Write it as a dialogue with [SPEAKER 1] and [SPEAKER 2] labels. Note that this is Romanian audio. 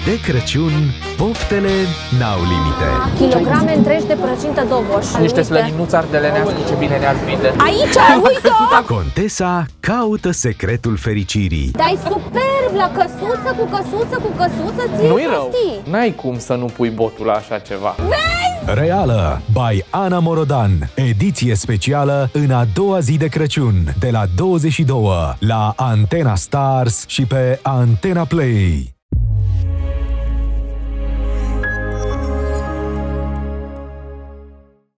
[SPEAKER 1] De Crăciun, poftele n-au limite.
[SPEAKER 2] Kilograme întregi de plăcintă Doboș.
[SPEAKER 3] Niște slăninuți ardelenească, ce bine ne-ar prinde.
[SPEAKER 2] Aici, uite-o!
[SPEAKER 1] Contesa caută secretul fericirii.
[SPEAKER 2] Dar-i superb la căsuță, cu căsuță, cu căsuță, ție
[SPEAKER 3] Nu-i rău,
[SPEAKER 2] prostii.
[SPEAKER 3] n-ai cum să nu pui botul la așa ceva.
[SPEAKER 1] Reală by Ana Morodan. Ediție specială în a doua zi de Crăciun, de la 22 la Antena Stars și pe Antena Play.